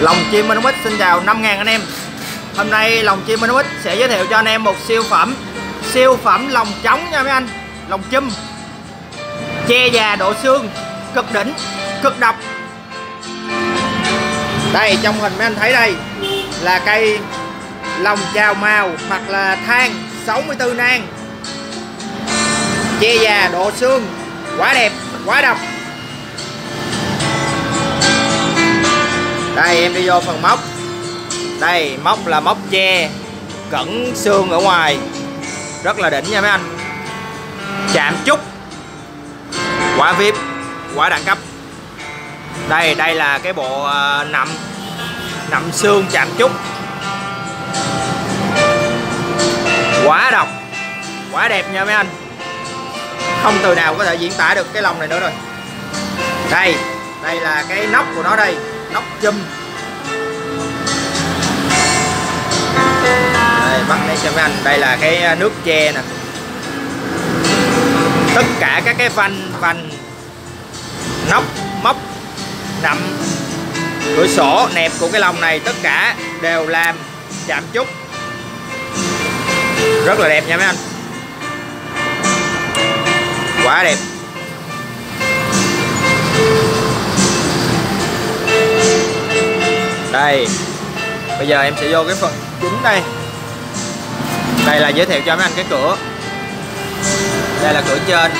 Lồng chim Monomic xin chào 5.000 anh em. Hôm nay lồng chim Monomic sẽ giới thiệu cho anh em một siêu phẩm lồng trống nha mấy anh. Lồng chum che già độ xương, cực đỉnh, cực độc. Đây trong hình mấy anh thấy đây là cây lồng chào màu hoặc là than 64 nang, che già độ xương, quá đẹp, quá độc. Đây em đi vô phần móc. Đây móc là móc che cẩn xương ở ngoài, rất là đỉnh nha mấy anh. Chạm trúc, quả VIP, quả đẳng cấp. Đây là cái bộ nặm xương chạm trúc, quá độc, quá đẹp nha mấy anh. Không từ nào có thể diễn tả được cái lồng này nữa rồi. Đây là cái nóc của nó đây, nóc chum. Đây, bắt đây cho mấy anh. Đây là cái nước che nè. Tất cả các cái vành nóc, móc, nặm, cửa sổ, nẹp của cái lồng này tất cả đều làm chạm trúc, rất là đẹp nha mấy anh, quá đẹp. Đây bây giờ em sẽ vô cái phần chính đây. Đây là giới thiệu cho mấy anh cái cửa. Đây là cửa trên,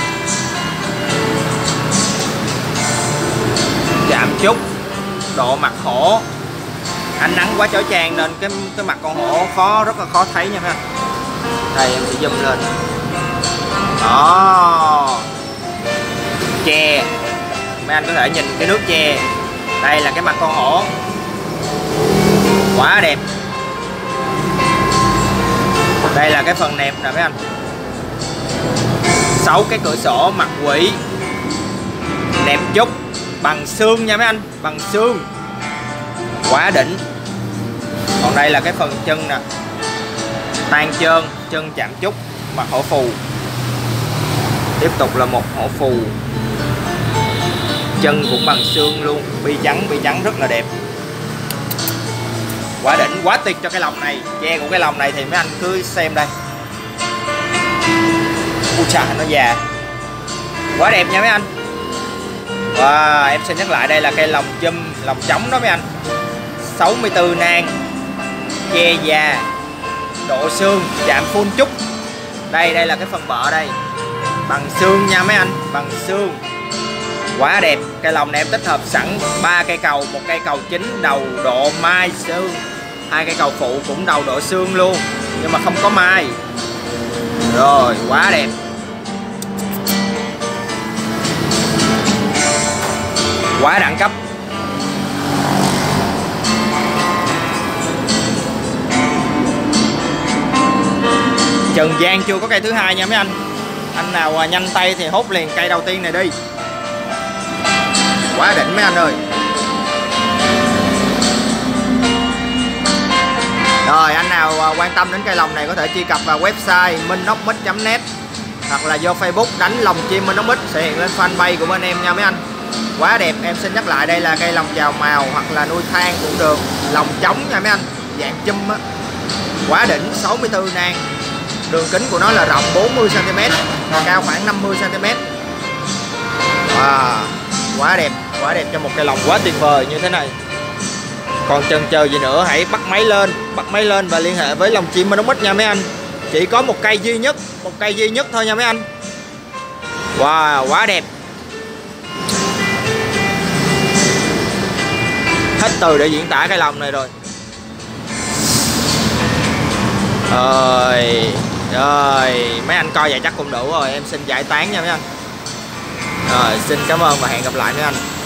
chạm trúc, độ mặt hổ. Ánh nắng quá chói chang nên cái mặt con hổ rất là khó thấy nha mấy anh. Đây em sẽ zoom lên. Đó, che, mấy anh có thể nhìn cái nước che. Đây là cái mặt con hổ, quá đẹp. Đây là cái phần nẹp nè mấy anh. 6 cái cửa sổ mặt quỷ, nẹp trúc bằng xương nha mấy anh, bằng xương, quá đỉnh. Còn đây là cái phần chân nè, tan trơn, chân chạm trúc, mặt hổ phù. Tiếp tục là một hổ phù, chân cũng bằng xương luôn, bi trắng rất là đẹp, quá đỉnh, quá tuyệt cho cái lồng này. Che của cái lồng này thì mấy anh cứ xem đây. Ui chà, nó già, quá đẹp nha mấy anh. Wow, em xin nhắc lại đây là cây lồng chum, lồng trống đó mấy anh, 64 nang, che già, độ xương, chạm full trúc. Đây là cái phần bợ đây, bằng xương nha mấy anh, bằng xương, quá đẹp. Cây lồng này em tích hợp sẵn 3 cây cầu, một cây cầu chính đầu độ mai xương, 2 cây cầu phụ cũng đầu độ xương luôn nhưng mà không có mai. Rồi, quá đẹp, quá đẳng cấp. Trần gian chưa có cây thứ hai nha mấy anh. Anh nào nhanh tay thì hốt liền cây đầu tiên này đi, quá đỉnh mấy anh ơi. Rồi anh nào quan tâm đến cây lồng này có thể truy cập vào website monomic.net hoặc là vô Facebook đánh lồng chim Monomic sẽ hiện lên fanpage của bên em nha mấy anh. Quá đẹp. Em xin nhắc lại đây là cây lồng chào màu hoặc là nuôi than cũng được, lồng trống nha mấy anh, dạng chum á, quá đỉnh. 64 nang, đường kính của nó là rộng 40 cm, cao khoảng 50 cm. Wow, quá đẹp cho một cây lồng quá tuyệt vời như thế này. Còn chần chờ gì nữa, hãy bắt máy lên và liên hệ với lồng chim Monomic nha mấy anh. Chỉ có một cây duy nhất thôi nha mấy anh. Wow, quá đẹp. Hết từ để diễn tả cây lồng này rồi. Rồi, mấy anh coi vậy chắc cũng đủ rồi. Em xin giải tán nha mấy anh. Rồi, xin cảm ơn và hẹn gặp lại mấy anh.